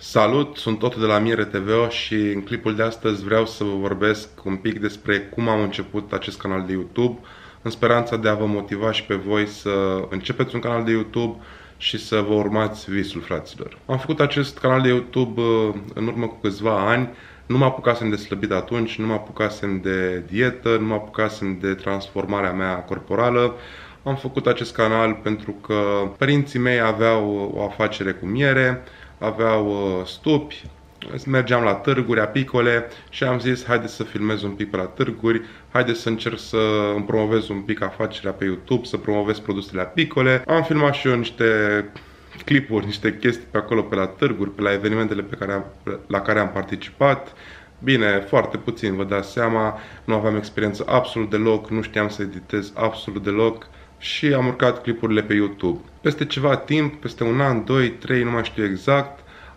Salut, sunt Totu de la Mire TVO și în clipul de astăzi vreau să vă vorbesc un pic despre cum am început acest canal de YouTube, în speranța de a vă motiva și pe voi să începeți un canal de YouTube și să vă urmați visul, fraților. Am făcut acest canal de YouTube în urmă cu câțiva ani, nu mă apucasem de slăbit atunci, nu mă apucasem de dietă, nu mă apucasem de transformarea mea corporală. Am făcut acest canal pentru că părinții mei aveau o afacere cu miere, aveau stupi, mergeam la târguri apicole și am zis haideți să filmez un pic pe la târguri, haideți să încerc să îmi promovez un pic afacerea pe YouTube, să promovez produsele apicole. Am filmat și eu niște clipuri, niște chestii pe acolo pe la târguri, pe la evenimentele la care am participat. Bine, foarte puțin, vă dați seama, nu aveam experiență absolut deloc, nu știam să editez absolut deloc și am urcat clipurile pe YouTube. Peste ceva timp, peste un an, 2, 3, nu mai știu exact,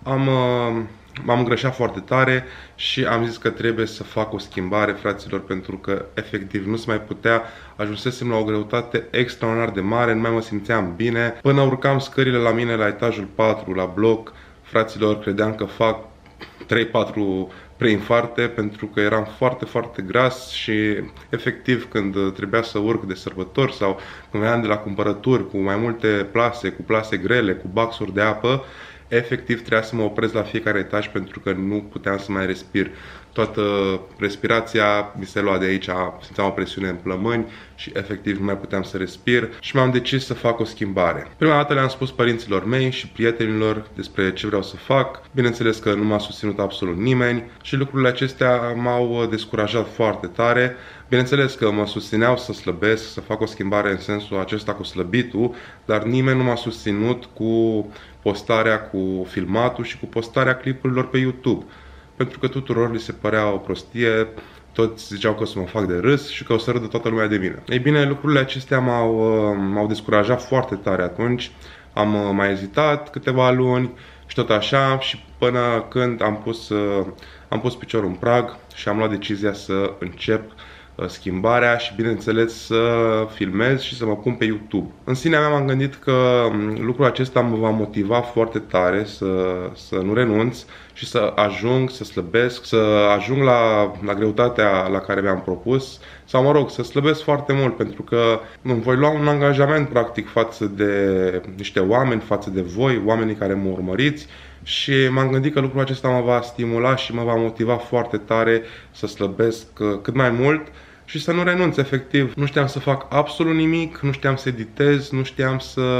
m-am îngrășat foarte tare și am zis că trebuie să fac o schimbare, fraților, pentru că efectiv nu se mai putea. Ajunsesem la o greutate extraordinar de mare, nu mai mă simțeam bine. Până urcam scările la mine la etajul 4, la bloc, fraților, credeam că fac 3-4 preinfarte pentru că eram foarte, foarte gras și efectiv când trebuia să urc de sărbători sau când veneam de la cumpărături cu mai multe plase, cu plase grele, cu baxuri de apă, efectiv trebuia să mă opresc la fiecare etaj pentru că nu puteam să mai respir. Toată respirația mi se lua de aici, simțeam o presiune în plămâni și efectiv nu mai puteam să respir și m-am decis să fac o schimbare. Prima dată le-am spus părinților mei și prietenilor despre ce vreau să fac. Bineînțeles că nu m-a susținut absolut nimeni și lucrurile acestea m-au descurajat foarte tare. Bineînțeles că mă susțineau să slăbesc, să fac o schimbare în sensul acesta cu slăbitul, dar nimeni nu m-a susținut cu postarea, cu filmatul și cu postarea clipurilor pe YouTube. Pentru că tuturor li se părea o prostie, toți ziceau că o să mă fac de râs și că o să râdă toată lumea de mine. Ei bine, lucrurile acestea m-au descurajat foarte tare atunci. Am mai ezitat câteva luni și tot așa și până când am pus piciorul în prag și am luat decizia să încep schimbarea și bineînțeles să filmez și să mă pun pe YouTube. În sinea mea m-am gândit că lucrul acesta mă va motiva foarte tare să nu renunț și să ajung, să slăbesc, să ajung la greutatea la care mi-am propus sau mă rog, să slăbesc foarte mult pentru că îmi voi lua un angajament practic față de niște oameni, față de voi, oamenii care mă urmăriți. Și m-am gândit că lucrul acesta mă va stimula și mă va motiva foarte tare să slăbesc cât mai mult și să nu renunț, efectiv. Nu știam să fac absolut nimic, nu știam să editez, nu știam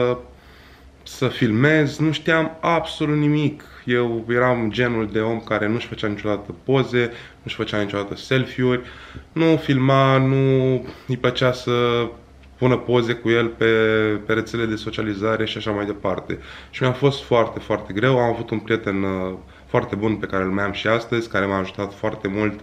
să filmez, nu știam absolut nimic. Eu eram genul de om care nu-și făcea niciodată poze, nu-și făcea niciodată selfie-uri, nu filma, nu îi plăcea să pună poze cu el pe rețele de socializare și așa mai departe. Și mi-a fost foarte, foarte greu. Am avut un prieten foarte bun pe care îl mai am și astăzi, care m-a ajutat foarte mult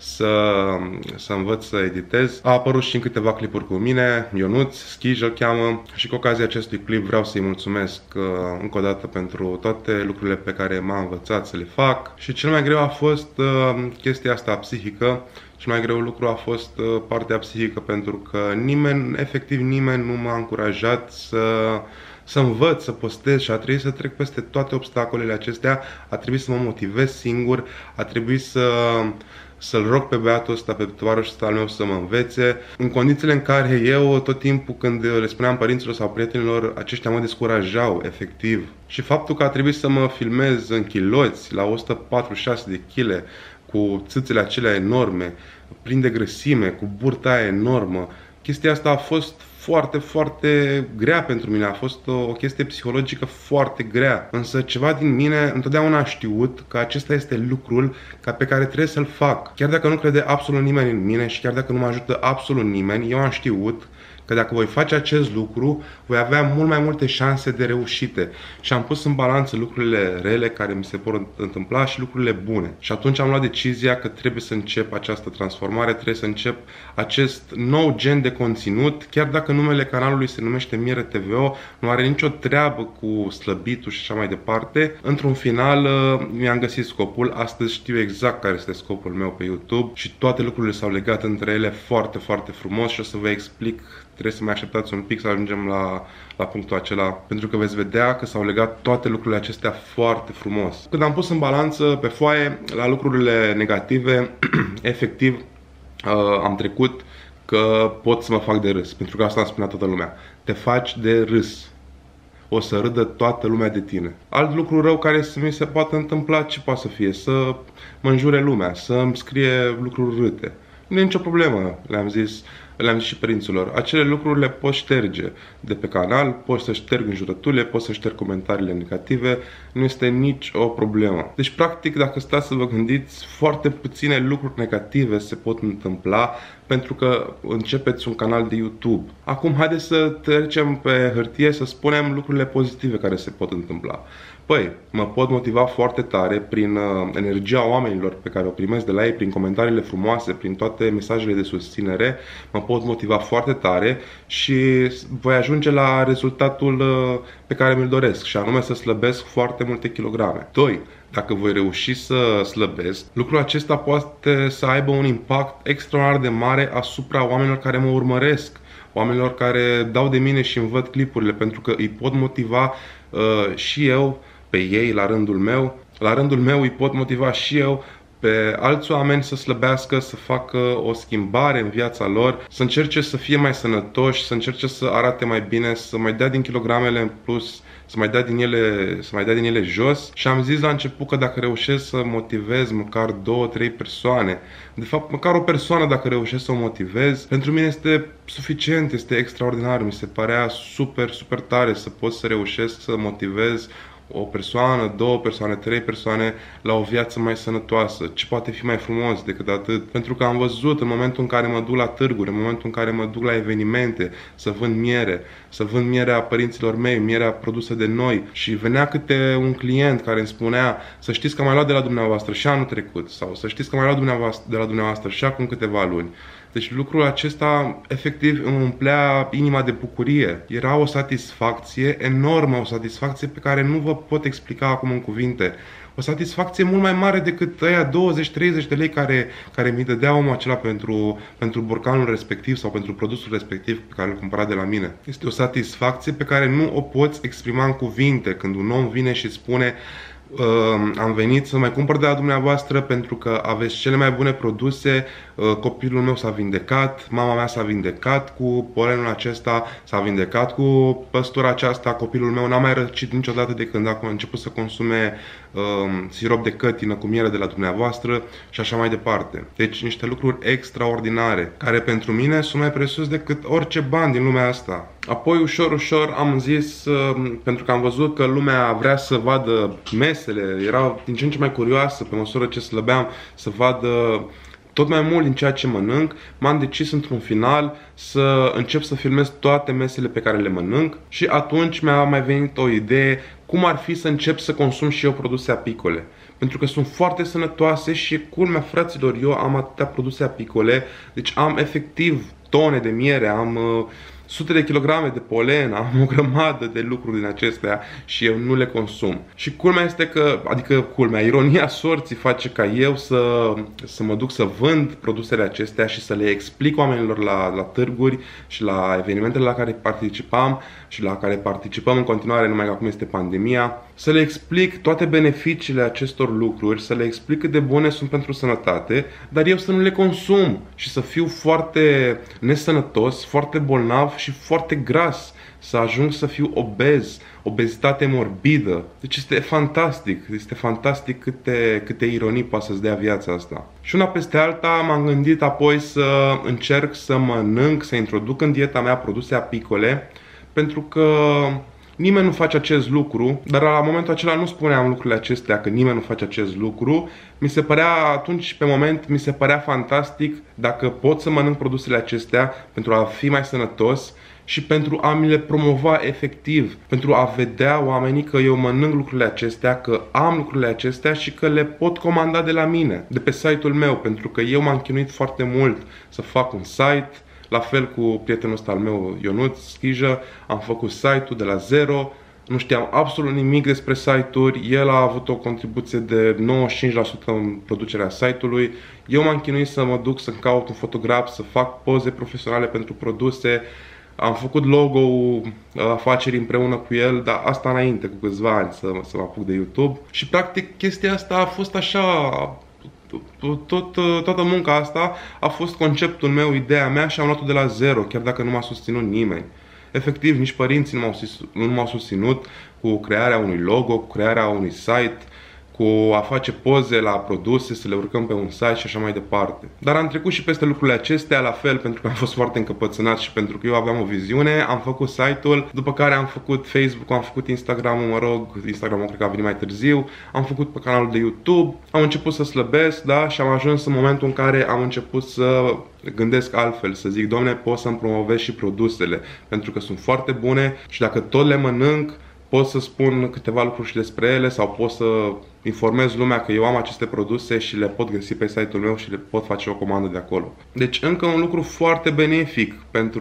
să învăț să editez. A apărut și în câteva clipuri cu mine, Ionuț, Schij îl cheamă, și cu ocazia acestui clip vreau să-i mulțumesc încă o dată pentru toate lucrurile pe care m-a învățat să le fac. Și cel mai greu a fost chestia asta psihică. Cel mai greu lucru a fost partea psihică pentru că efectiv nimeni nu m-a încurajat să învăț, să postez și a trebuit să trec peste toate obstacolele acestea, a trebuit să mă motivez singur, a trebuit să-l rog pe băiatul ăsta, pe tovarășul ăsta al meu să mă învețe, în condițiile în care eu tot timpul când le spuneam părinților sau prietenilor, aceștia mă descurajau, efectiv. Și faptul că a trebuit să mă filmez în chiloți, la 146 de kg, cu țâțele acelea enorme, plin de grăsime, cu burta aia enormă, chestia asta a fost foarte, foarte grea pentru mine, a fost o chestie psihologică foarte grea. Însă ceva din mine întotdeauna a știut că acesta este lucrul pe care trebuie să-l fac. Chiar dacă nu crede absolut nimeni în mine și chiar dacă nu mă ajută absolut nimeni, eu am știut că dacă voi face acest lucru, voi avea mult mai multe șanse de reușite. Și am pus în balanță lucrurile rele care mi se pot întâmpla și lucrurile bune. Și atunci am luat decizia că trebuie să încep această transformare, trebuie să încep acest nou gen de conținut, chiar dacă numele canalului se numește Mire TVO, nu are nicio treabă cu slăbitul și așa mai departe. Într-un final mi-am găsit scopul, astăzi știu exact care este scopul meu pe YouTube și toate lucrurile s-au legat între ele foarte, foarte frumos și o să vă explic trebuie să mai așteptați un pic să ajungem la punctul acela, pentru că veți vedea că s-au legat toate lucrurile acestea foarte frumos. Când am pus în balanță pe foaie la lucrurile negative, efectiv am trecut că pot să mă fac de râs, pentru că asta îmi spunea toată lumea. Te faci de râs. O să râdă toată lumea de tine. Alt lucru rău care să mi se poate întâmpla, ce poate să fie? Să mă înjure lumea, să îmi scrie lucruri râte. Nu e nicio problemă, le-am zis și părinților. Acele lucruri le poți șterge de pe canal, poți să ștergi înjurăturile, poți să ștergi comentariile negative, nu este nici o problemă. Deci, practic, dacă stați să vă gândiți, foarte puține lucruri negative se pot întâmpla pentru că începeți un canal de YouTube. Acum, haideți să trecem pe hârtie să spunem lucrurile pozitive care se pot întâmpla. Păi, mă pot motiva foarte tare prin energia oamenilor pe care o primesc de la ei, prin comentariile frumoase, prin toate mesajele de susținere, mă pot motiva foarte tare și voi ajunge la rezultatul pe care mi-l doresc, și anume să slăbesc foarte multe kilograme. 2. Dacă voi reuși să slăbesc, lucrul acesta poate să aibă un impact extraordinar de mare asupra oamenilor care mă urmăresc, oamenilor care dau de mine și îmi văd clipurile, pentru că îi pot motiva și eu pe ei la rândul meu. La rândul meu îi pot motiva și eu pe alți oameni să slăbească, să facă o schimbare în viața lor, să încerce să fie mai sănătoși, să încerce să arate mai bine, să mai dea din kilogramele în plus, să mai dea din ele jos. Și am zis la început că dacă reușesc să motivez măcar 2-3 persoane, de fapt măcar o persoană dacă reușesc să o motivez, pentru mine este suficient, este extraordinar. Mi se părea super, super tare să pot să reușesc să motivez o persoană, 2 persoane, 3 persoane la o viață mai sănătoasă. Ce poate fi mai frumos decât atât? Pentru că am văzut în momentul în care mă duc la târguri, în momentul în care mă duc la evenimente, să vând mierea părinților mei, mierea produsă de noi, și venea câte un client care îmi spunea: să știți că am mai luat de la dumneavoastră și anul trecut, sau să știți că am mai luat de la dumneavoastră și acum câteva luni. Deci lucrul acesta efectiv îmi umplea inima de bucurie. Era o satisfacție enormă, o satisfacție pe care nu vă pot explica acum în cuvinte. O satisfacție mult mai mare decât aia 20-30 de lei care mi dădea omul acela pentru borcanul respectiv sau pentru produsul respectiv pe care îl cumpăra de la mine. Este o satisfacție pe care nu o poți exprima în cuvinte când un om vine și spune: am venit să mai cumpăr de la dumneavoastră pentru că aveți cele mai bune produse, copilul meu s-a vindecat, mama mea s-a vindecat cu polenul acesta, s-a vindecat cu păstura aceasta, copilul meu n-a mai răcit niciodată de când a început să consume sirop de cătină cu miere de la dumneavoastră și așa mai departe. Deci niște lucruri extraordinare, care pentru mine sunt mai presus decât orice bani din lumea asta. Apoi, ușor, ușor am zis, pentru că am văzut că lumea vrea să vadă mesele, era din ce în ce mai curioasă pe măsură ce slăbeam să vadă tot mai mult din ceea ce mănânc, m-am decis într-un final să încep să filmez toate mesele pe care le mănânc și atunci mi-a mai venit o idee cum ar fi să încep să consum și eu produse apicole. Pentru că sunt foarte sănătoase și, culmea, fraților, eu am atâtea produse apicole, deci am efectiv tone de miere, am sute de kilograme de polen, am o grămadă de lucruri din acestea și eu nu le consum. Și culmea este că, ironia sorții face ca eu să mă duc să vând produsele acestea și să le explic oamenilor la târguri și la evenimentele la care participam și la care participăm în continuare, numai că acum este pandemia, să le explic toate beneficiile acestor lucruri, să le explic cât de bune sunt pentru sănătate, dar eu să nu le consum și să fiu foarte nesănătos, foarte bolnav și foarte gras, să ajung să fiu obez, obezitate morbidă. Deci este fantastic câte ironii poate să-ți dea viața asta. Și una peste alta m-am gândit apoi să încerc să mănânc, să introduc în dieta mea produse apicole, pentru că nimeni nu face acest lucru, dar la momentul acela nu spuneam lucrurile acestea, că nimeni nu face acest lucru. Mi se părea atunci, pe moment, mi se părea fantastic dacă pot să mănânc produsele acestea pentru a fi mai sănătos și pentru a mi le promova efectiv, pentru a vedea oamenii că eu mănânc lucrurile acestea, că am lucrurile acestea și că le pot comanda de la mine, de pe site-ul meu, pentru că eu m-am chinuit foarte mult să fac un site. La fel cu prietenul ăsta al meu, Ionuț Schijă, am făcut site-ul de la zero, nu știam absolut nimic despre site-uri, el a avut o contribuție de 95% în producerea site-ului, eu m-am chinuit să mă duc să caut un fotograf, să fac poze profesionale pentru produse, Am făcut logo-ul afacerii împreună cu el, dar asta înainte, cu câțiva ani, să mă apuc de YouTube. Și practic chestia asta a fost așa, toată munca asta a fost conceptul meu, ideea mea și am luat-o de la zero, chiar dacă nu m-a susținut nimeni. Efectiv, nici părinții nu m-au susținut cu crearea unui logo, cu crearea unui site, cu a face poze la produse, să le urcăm pe un site și așa mai departe. Dar am trecut și peste lucrurile acestea, la fel, pentru că am fost foarte încăpățânat și pentru că eu aveam o viziune, am făcut site-ul, după care am făcut Facebook-ul, am făcut Instagram-ul, Instagram-ul cred că a venit mai târziu, am făcut pe canalul de YouTube, am început să slăbesc, da, și am ajuns în momentul în care am început să gândesc altfel, să zic, domne, pot să-mi promovez și produsele, pentru că sunt foarte bune și dacă tot le mănânc, pot să spun câteva lucruri și despre ele sau pot să informez lumea că eu am aceste produse și le pot găsi pe site-ul meu și le pot face o comandă de acolo. Deci încă un lucru foarte benefic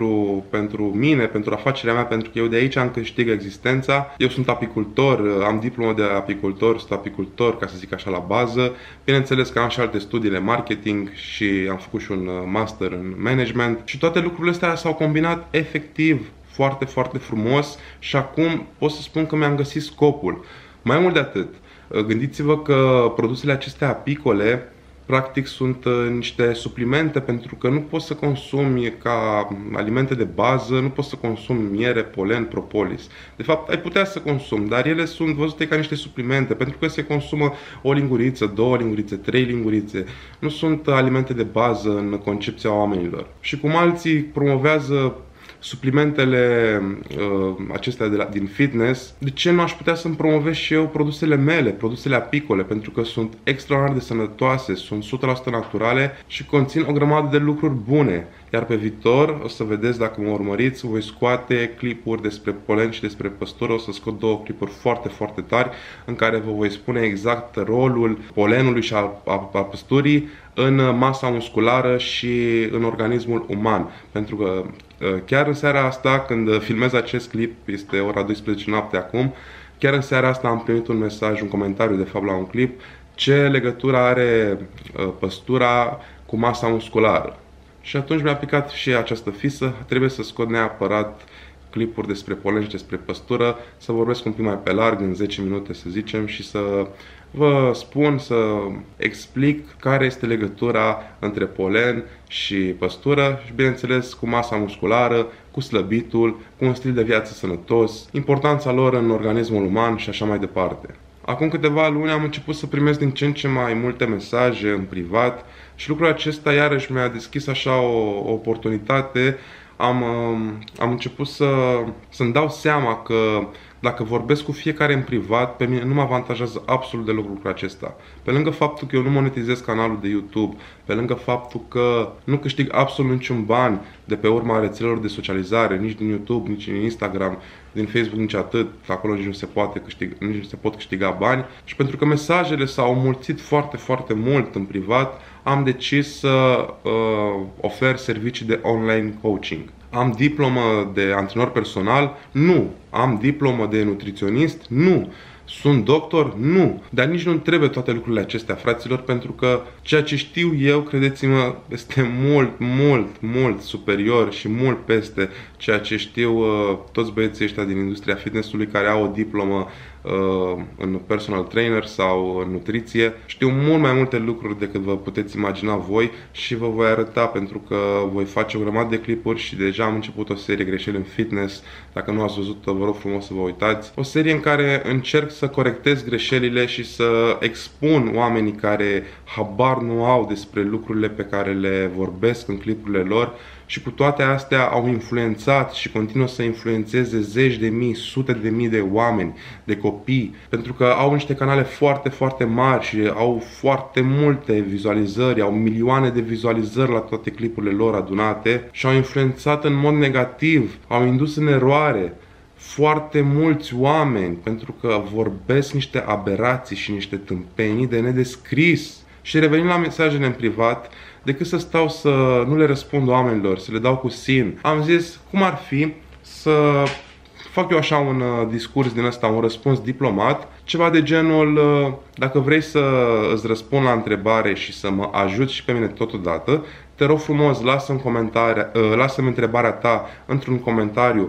pentru mine, pentru afacerea mea, pentru că eu de aici am câștig existența. Eu sunt apicultor, am diplomă de apicultor, sunt apicultor, ca să zic așa, la bază. Bineînțeles că am și alte studii de marketing și am făcut și un master în management și toate lucrurile astea s-au combinat efectiv foarte, foarte frumos și acum pot să spun că mi-am găsit scopul. Mai mult de atât, gândiți-vă că produsele acestea apicole practic sunt niște suplimente, pentru că nu poți să consumi ca alimente de bază, nu poți să consumi miere, polen, propolis. De fapt, ai putea să consumi, dar ele sunt văzute ca niște suplimente, pentru că se consumă o linguriță, 2 lingurițe, 3 lingurițe. Nu sunt alimente de bază în concepția oamenilor. Și cum alții promovează suplimentele acestea din fitness, de ce nu aș putea să-mi promovez și eu produsele mele, produsele apicole, pentru că sunt extraordinar de sănătoase, sunt 100% naturale și conțin o grămadă de lucruri bune. Iar pe viitor, o să vedeți, dacă mă urmăriți, voi scoate clipuri despre polen și despre păstură, o să scot 2 clipuri foarte, foarte tari în care vă voi spune exact rolul polenului și al păsturii în masa musculară și în organismul uman. Pentru că chiar în seara asta, când filmez acest clip, este ora 12 noapte acum, chiar în seara asta am primit un mesaj, un comentariu de fapt la un clip, ce legătură are păstura cu masa musculară. Și atunci mi-a picat și această fisă, trebuie să scot neapărat clipuri despre polen și despre păstură, să vorbesc un pic mai pe larg, în 10 minute să zicem, și să vă spun, să explic care este legătura între polen și păstură și, bineînțeles, cu masa musculară, cu slăbitul, cu un stil de viață sănătos, importanța lor în organismul uman și așa mai departe. Acum câteva luni am început să primesc din ce în ce mai multe mesaje în privat și lucrul acesta iarăși mi-a deschis așa o oportunitate. Am început să-mi dau seama că dacă vorbesc cu fiecare în privat, pe mine nu mă avantajează absolut deloc lucrul acesta. Pe lângă faptul că eu nu monetizez canalul de YouTube, pe lângă faptul că nu câștig absolut niciun ban de pe urma rețelelor de socializare, nici din YouTube, nici din Instagram, din Facebook, nici atât, acolo nici nu se pot câștiga bani, și pentru că mesajele s-au mulțit foarte, foarte mult în privat, am decis să ofer servicii de online coaching. Am diplomă de antrenor personal? Nu. Am diplomă de nutriționist? Nu. Sunt doctor? Nu. Dar nici nu trebuie toate lucrurile acestea, fraților, pentru că ceea ce știu eu, credeți-mă, este mult superior și mult peste ceea ce știu toți băieții ăștia din industria fitnessului care au o diplomă în personal trainer sau în nutriție. Știu mult mai multe lucruri decât vă puteți imagina voi și vă voi arăta, pentru că voi face o grămadă de clipuri și deja am început o serie greșeli în fitness. Dacă nu ați văzut-o, vă rog frumos să vă uitați. O serie în care încerc să corectez greșelile și să expun oamenii care habar nu au despre lucrurile pe care le vorbesc în clipurile lor și cu toate astea au influențat și continuă să influențeze zeci de mii, sute de mii de oameni, de copii, pentru că au niște canale foarte, foarte mari și au foarte multe vizualizări, au milioane de vizualizări la toate clipurile lor adunate și au influențat în mod negativ, au indus în eroare foarte mulți oameni, pentru că vorbesc niște aberații și niște tâmpenii de nedescris. Și revenind la mesajele în privat, decât să stau să nu le răspund oamenilor, să le dau cu sin, am zis cum ar fi să fac eu așa un discurs din ăsta, un răspuns diplomat, ceva de genul: dacă vrei să îți răspund la întrebare și să mă ajuți și pe mine totodată, te rog frumos, lasă-mi întrebarea ta într-un comentariu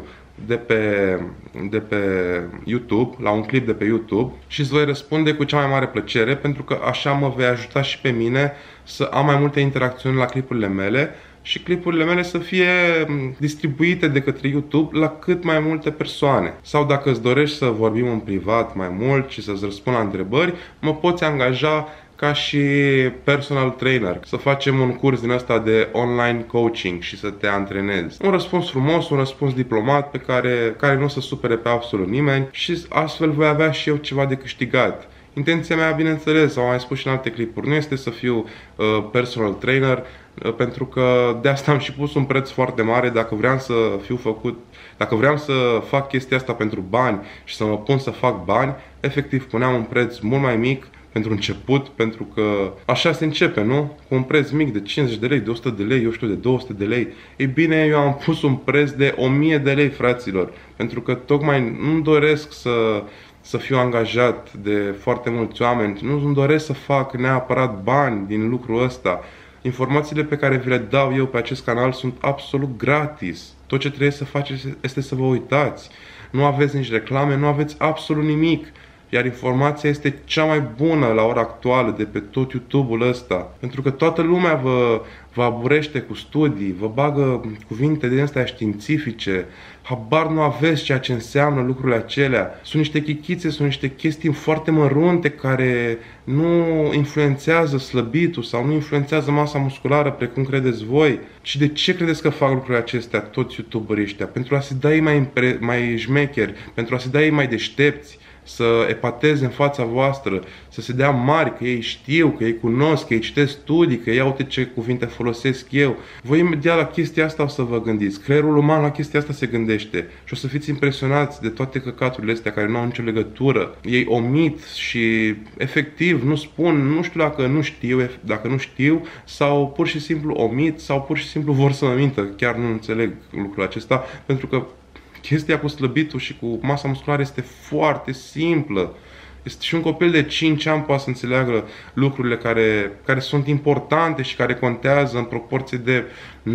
de pe YouTube, la un clip de pe YouTube, și îți voi răspunde cu cea mai mare plăcere, pentru că așa mă vei ajuta și pe mine să am mai multe interacțiuni la clipurile mele și clipurile mele să fie distribuite de către YouTube la cât mai multe persoane. Sau dacă îți dorești să vorbim în privat mai mult și să-ți răspund la întrebări, mă poți angaja ca și personal trainer, să facem un curs din ăsta de online coaching și să te antrenezi. Un răspuns frumos, un răspuns diplomat pe care nu o să supere pe absolut nimeni și astfel voi avea și eu ceva de câștigat. Intenția mea, bineînțeles, am mai spus și în alte clipuri, nu este să fiu personal trainer, pentru că de asta am și pus un preț foarte mare. Dacă vreau să fac chestia asta pentru bani și să mă pun să fac bani, efectiv puneam un preț mult mai mic pentru început, pentru că așa se începe, nu? Cu un preț mic de 50 de lei, de 100 de lei, eu știu, de 200 de lei. Ei bine, eu am pus un preț de 1000 de lei, fraților, pentru că tocmai nu-mi doresc să fiu angajat de foarte mulți oameni, nu-mi doresc să fac neapărat bani din lucrul ăsta. Informațiile pe care vi le dau eu pe acest canal sunt absolut gratis. Tot ce trebuie să faceți este să vă uitați. Nu aveți nici reclame, nu aveți absolut nimic. Iar informația este cea mai bună la ora actuală de pe tot YouTube-ul ăsta. Pentru că toată lumea vă aburește cu studii, vă bagă cuvinte din astea științifice, habar nu aveți ceea ce înseamnă lucrurile acelea. Sunt niște chichițe, sunt niște chestii foarte mărunte care nu influențează slăbitul sau nu influențează masa musculară precum credeți voi. Și de ce credeți că fac lucrurile acestea toți YouTuberii ăștia? Pentru a se da ei mai șmecheri, pentru a se da ei mai deștepți, să epateze în fața voastră, să se dea mari, că ei știu, că ei cunosc, că ei citesc studii, că ei uite ce cuvinte folosesc eu. Voi imediat la chestia asta o să vă gândiți. Creierul uman la chestia asta se gândește și o să fiți impresionați de toate căcaturile astea care nu au nicio legătură. Ei omit și efectiv nu spun, nu știu dacă nu știu sau pur și simplu omit sau pur și simplu vor să mă mintă. Chiar nu înțeleg lucrul acesta, pentru că chestia cu slăbitul și cu masa musculară este foarte simplă. Și un copil de 5 ani poate să înțeleagă lucrurile care sunt importante și care contează în proporție de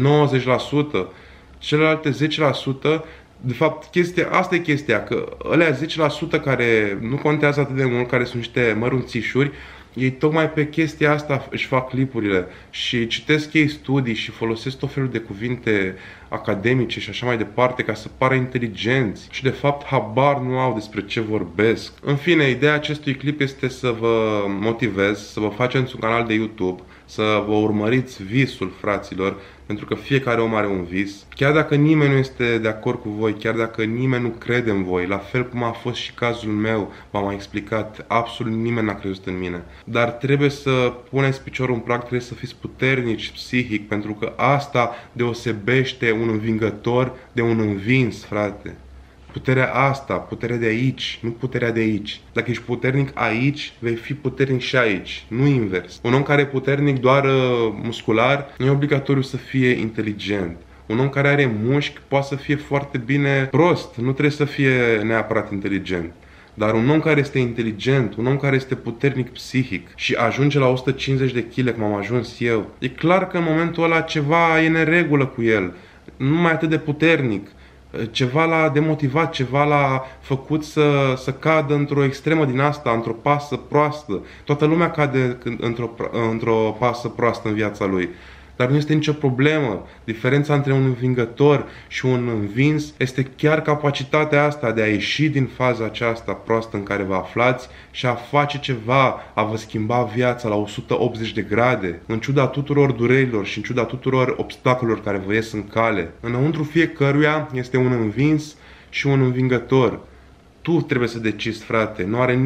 90%. Celelalte 10%, de fapt, asta e chestia, că alea 10% care nu contează atât de mult, care sunt niște mărunțișuri, ei tocmai pe chestia asta își fac clipurile și citesc ei studii și folosesc tot felul de cuvinte academice și așa mai departe ca să pară inteligenți și de fapt habar nu au despre ce vorbesc. În fine, ideea acestui clip este să vă motivez, să vă faceți un canal de YouTube, să vă urmăriți visul, fraților, pentru că fiecare om are un vis. Chiar dacă nimeni nu este de acord cu voi, chiar dacă nimeni nu crede în voi, la fel cum a fost și cazul meu, v-am mai explicat, absolut nimeni n-a crezut în mine. Dar trebuie să puneți piciorul în prag, trebuie să fiți puternici psihic, pentru că asta deosebește un învingător de un învins, frate. Puterea asta, puterea de aici, nu puterea de aici. Dacă ești puternic aici, vei fi puternic și aici, nu invers. Un om care e puternic doar muscular, nu e obligatoriu să fie inteligent. Un om care are mușchi poate să fie foarte bine prost, nu trebuie să fie neapărat inteligent. Dar un om care este inteligent, un om care este puternic psihic și ajunge la 150 de kg, cum am ajuns eu, e clar că în momentul ăla ceva e în neregulă cu el. Nu mai atât de puternic. Ceva l-a demotivat, ceva l-a făcut să cadă într-o extremă din asta, într-o pasă proastă. Toată lumea cade într-o pasă proastă în viața lui. Dar nu este nicio problemă. Diferența între un învingător și un învins este chiar capacitatea asta de a ieși din faza aceasta proastă în care vă aflați și a face ceva, a vă schimba viața la 180 de grade, în ciuda tuturor durerilor și în ciuda tuturor obstacolelor care vă ies în cale. Înăuntru fiecăruia este un învins și un învingător. Tu trebuie să decizi, frate.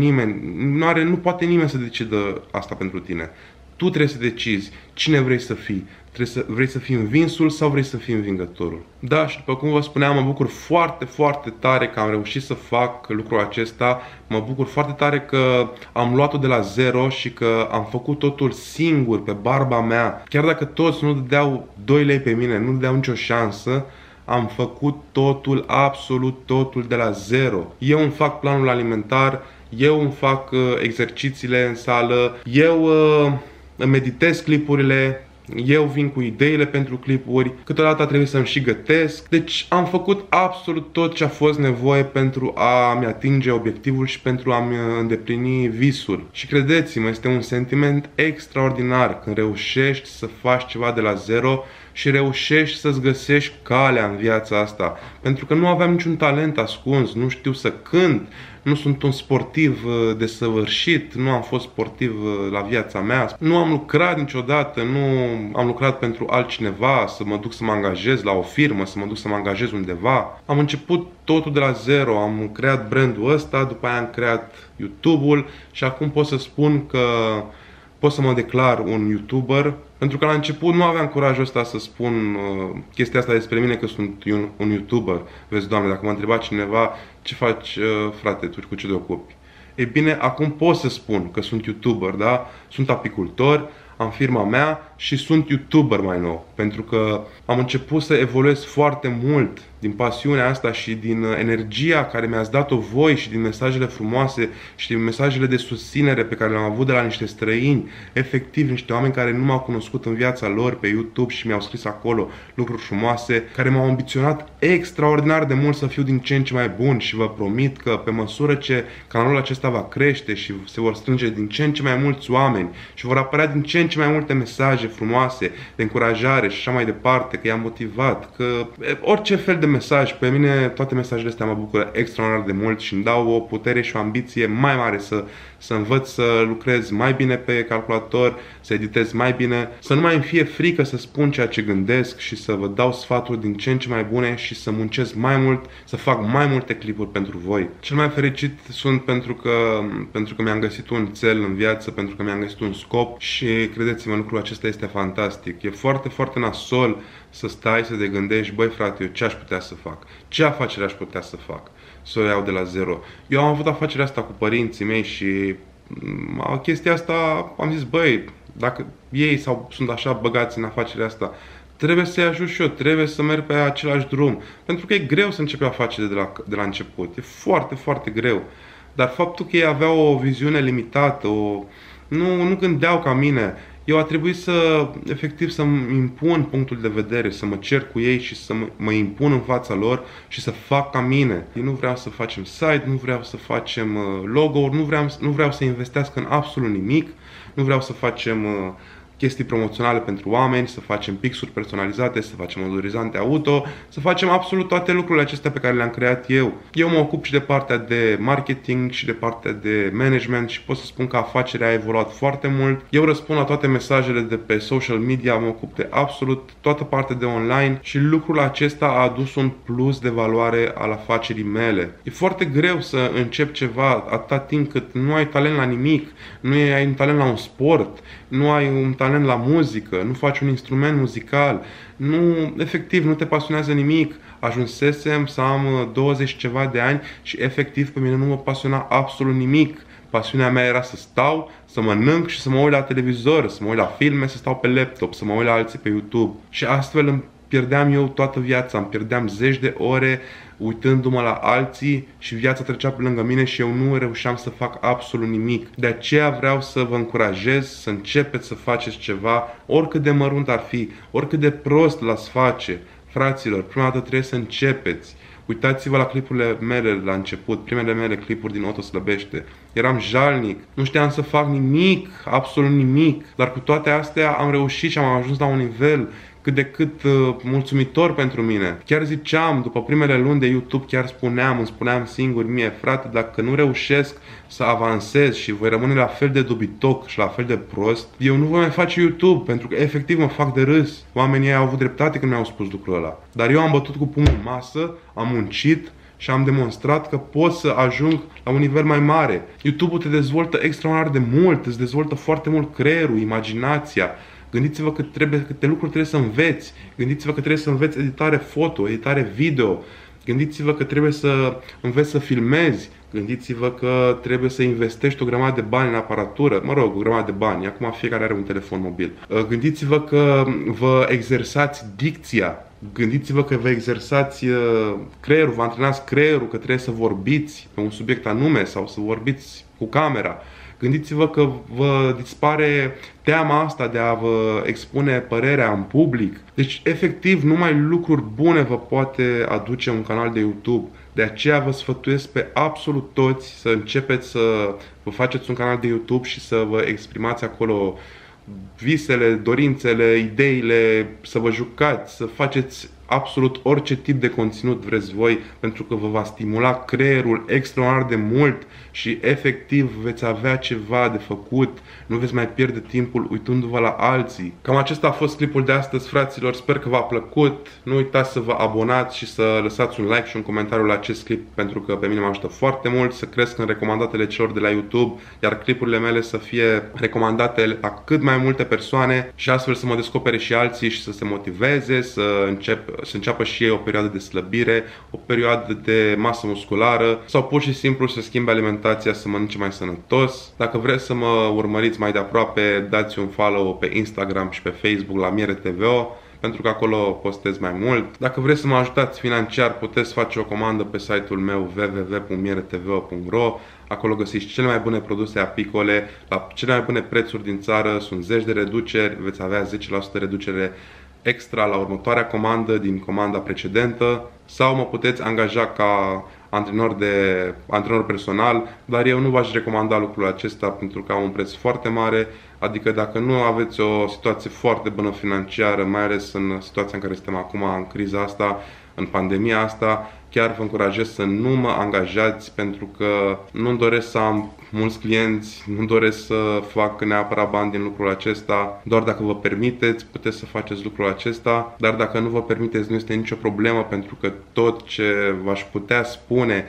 Nu poate nimeni să decidă asta pentru tine. Tu trebuie să decizi cine vrei să fii. Vrei să fii învinsul sau vrei să fii învingătorul. Da, și după cum vă spuneam, mă bucur foarte, foarte tare că am reușit să fac lucrul acesta. Mă bucur foarte tare că am luat-o de la zero și că am făcut totul singur, pe barba mea. Chiar dacă toți nu dădeau 2 lei pe mine, nu dădeau nicio șansă, am făcut totul, absolut totul de la zero. Eu îmi fac planul alimentar, eu îmi fac exercițiile în sală, eu îmi meditez clipurile, eu vin cu ideile pentru clipuri, câteodată trebuie să-mi și gătesc. Deci am făcut absolut tot ce a fost nevoie pentru a-mi atinge obiectivul și pentru a-mi îndeplini visul. Și credeți-mă, este un sentiment extraordinar când reușești să faci ceva de la zero și reușești să-ți găsești calea în viața asta. Pentru că nu aveam niciun talent ascuns, nu știu să cânt, nu sunt un sportiv desăvârșit, nu am fost sportiv la viața mea, nu am lucrat niciodată, nu am lucrat pentru altcineva, să mă duc să mă angajez la o firmă, să mă duc să mă angajez undeva. Am început totul de la zero, am creat brandul ăsta, după aia am creat YouTube-ul și acum pot să spun că pot să mă declar un YouTuber, pentru că la început nu aveam curajul ăsta să spun chestia asta despre mine, că sunt un YouTuber. Vezi, Doamne, dacă mă întreba cineva ce faci, frate, tu cu ce te ocupi? Ei bine, acum pot să spun că sunt YouTuber, da? Sunt apicultor, am firma mea și sunt YouTuber mai nou. Pentru că am început să evoluez foarte mult din pasiunea asta și din energia care mi-ați dat-o voi și din mesajele frumoase și din mesajele de susținere pe care le-am avut de la niște străini, efectiv niște oameni care nu m-au cunoscut în viața lor pe YouTube și mi-au scris acolo lucruri frumoase, care m-au ambiționat extraordinar de mult să fiu din ce în ce mai bun și vă promit că pe măsură ce canalul acesta va crește și se vor strânge din ce în ce mai mulți oameni și vor apărea din ce în ce mai multe mesaje frumoase de încurajare și așa mai departe, că i-am motivat, că orice fel de mesaj, pe mine toate mesajele astea mă bucură extraordinar de mult și îmi dau o putere și o ambiție mai mare să învăț să lucrez mai bine pe calculator, să editez mai bine, să nu mai îmi fie frică să spun ceea ce gândesc și să vă dau sfaturi din ce în ce mai bune și să muncesc mai mult, să fac mai multe clipuri pentru voi. Cel mai fericit sunt pentru că mi-am găsit un țel în viață, pentru că mi-am găsit un scop și credeți-mă, lucrul acesta este fantastic. E foarte, foarte nasol să stai, să te gândești, băi frate, eu ce aș putea să fac? Ce afacere aș putea să fac? Să o iau de la zero. Eu am avut afacerea asta cu părinții mei și chestia asta am zis, băi, dacă ei sunt așa băgați în afacerea asta, trebuie să-i ajut și eu, trebuie să merg pe același drum. Pentru că e greu să începi o afacere de la început. E foarte, foarte greu. Dar faptul că ei aveau o viziune limitată, nu gândeau ca mine, eu a trebuit efectiv să-mi impun punctul de vedere, să mă cer cu ei și să mă impun în fața lor și să fac ca mine. Eu nu vreau să facem site, nu vreau să facem logo-uri, nu vreau să investească în absolut nimic, nu vreau să facem chestii promoționale pentru oameni, să facem pixuri personalizate, să facem odorizante auto, să facem absolut toate lucrurile acestea pe care le-am creat eu. Eu mă ocup și de partea de marketing și de partea de management și pot să spun că afacerea a evoluat foarte mult. Eu răspund la toate mesajele de pe social media, mă ocup de absolut toată partea de online și lucrul acesta a adus un plus de valoare al afacerii mele. E foarte greu să începi ceva atâta timp cât nu ai talent la nimic, nu ai un talent la un sport, nu ai un talent la muzică, nu faci un instrument muzical, efectiv nu te pasionează nimic. Ajunsesem să am 20 ceva de ani și efectiv pe mine nu mă pasiona absolut nimic. Pasiunea mea era să stau, să mănânc și să mă uit la televizor, să mă uit la filme, să stau pe laptop, să mă uit la alții pe YouTube. Și astfel îmi pierdeam eu toată viața, îmi pierdeam zeci de ore uitându-mă la alții și viața trecea pe lângă mine și eu nu reușeam să fac absolut nimic. De aceea vreau să vă încurajez să începeți să faceți ceva, oricât de mărunt ar fi, oricât de prost l-ați face. Fraților, prima dată trebuie să începeți. Uitați-vă la clipurile mele la început, primele mele clipuri din Otto Slăbește. Eram jalnic, nu știam să fac nimic, absolut nimic, dar cu toate astea am reușit și am ajuns la un nivel cât de cât mulțumitor pentru mine. Chiar ziceam, după primele luni de YouTube, îmi spuneam singur mie, frate, dacă nu reușesc să avansez și voi rămâne la fel de dobitoc și la fel de prost, eu nu voi mai face YouTube, pentru că efectiv mă fac de râs. Oamenii au avut dreptate când mi-au spus lucrul ăla. Dar eu am bătut cu pumnul în masă, am muncit și am demonstrat că pot să ajung la un nivel mai mare. YouTube-ul te dezvoltă extraordinar de mult, îți dezvoltă foarte mult creierul, imaginația. Gândiți-vă câte lucruri trebuie să înveți. Gândiți-vă că trebuie să înveți editare foto, editare video. Gândiți-vă că trebuie să înveți să filmezi. Gândiți-vă că trebuie să investești o grămadă de bani în aparatură. Mă rog, o grămadă de bani. Acum fiecare are un telefon mobil. Gândiți-vă că vă exersați dicția. Gândiți-vă că vă exersați creierul, vă antrenați creierul, că trebuie să vorbiți pe un subiect anume sau să vorbiți cu camera. Gândiți-vă că vă dispare teama asta de a vă expune părerea în public. Deci, efectiv, numai lucruri bune vă poate aduce un canal de YouTube. De aceea vă sfătuiesc pe absolut toți să începeți să vă faceți un canal de YouTube și să vă exprimați acolo visele, dorințele, ideile, să vă jucați, să faceți absolut orice tip de conținut vreți voi, pentru că vă va stimula creierul extraordinar de mult și efectiv veți avea ceva de făcut, nu veți mai pierde timpul uitându-vă la alții. Cam acesta a fost clipul de astăzi, fraților, sper că v-a plăcut. Nu uitați să vă abonați și să lăsați un like și un comentariu la acest clip, pentru că pe mine mă ajută foarte mult să cresc în recomandatele celor de la YouTube, iar clipurile mele să fie recomandate la cât mai multe persoane și astfel să mă descopere și alții și să se motiveze, să înceapă și ei o perioadă de slăbire, o perioadă de masă musculară sau pur și simplu să schimbe alimentația, să mănânce mai sănătos. Dacă vreți să mă urmăriți mai de aproape, dați un follow pe Instagram și pe Facebook la Miere TVO, pentru că acolo postez mai mult. Dacă vreți să mă ajutați financiar, puteți face o comandă pe site-ul meu www.mieretvo.ro. Acolo găsiți cele mai bune produse apicole, la cele mai bune prețuri din țară, sunt zeci de reduceri, veți avea 10% reducere extra la următoarea comandă din comanda precedentă, sau mă puteți angaja ca antrenor personal, dar eu nu v-aș recomanda lucrul acesta pentru că au un preț foarte mare, adică dacă nu aveți o situație foarte bună financiară, mai ales în situația în care suntem acum, în criza asta, în pandemia asta, chiar vă încurajez să nu mă angajați, pentru că nu-mi doresc să am mulți clienți, nu doresc să fac neapărat bani din lucrul acesta. Doar dacă vă permiteți, puteți să faceți lucrul acesta, dar dacă nu vă permiteți, nu este nicio problemă, pentru că tot ce v-aș putea spune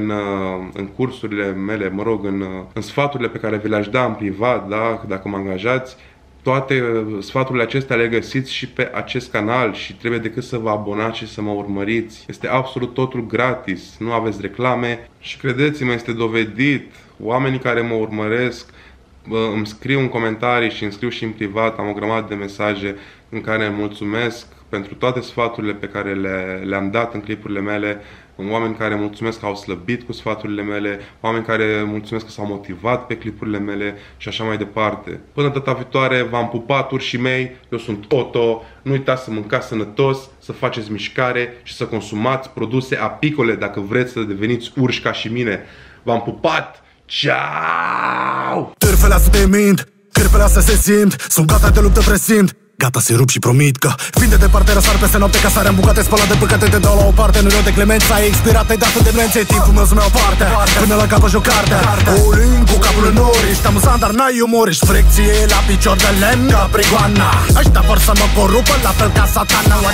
în cursurile mele, mă rog, în sfaturile pe care vi le-aș da în privat, da, dacă mă angajați, toate sfaturile acestea le găsiți și pe acest canal și trebuie decât să vă abonați și să mă urmăriți. Este absolut totul gratis, nu aveți reclame și credeți-mă, este dovedit. Oamenii care mă urmăresc îmi scriu în comentarii și îmi scriu și în privat, am o grămadă de mesaje în care îmi mulțumesc pentru toate sfaturile pe care le-am dat în clipurile mele, oameni care mulțumesc că au slăbit cu sfaturile mele, oameni care mulțumesc că s-au motivat pe clipurile mele și așa mai departe. Până data viitoare, v-am pupat, urșii mei, eu sunt Otto, nu uitați să mâncați sănătos, să faceți mișcare și să consumați produse apicole dacă vreți să deveniți urși ca și mine. V-am pupat! Ciao! Târfele astea te mint, cârpele astea se simt, sunt gata de luptă presimt. Gata să-i rup și promit că vin de departe, răsar peste noapte ca sarea în bucate, spălat de păcate, te dau la o parte. Nu-i de clemență, ai expirat, ai dat de menție, timpul meu să-mi iau parte, până la capă joc cartea. All-in cu capul în nori, ești amuzant, dar n-ai umor, ești frecție la picior de lemn ca prigoana. Ăștia vor să mă corupă, la fel ca satana.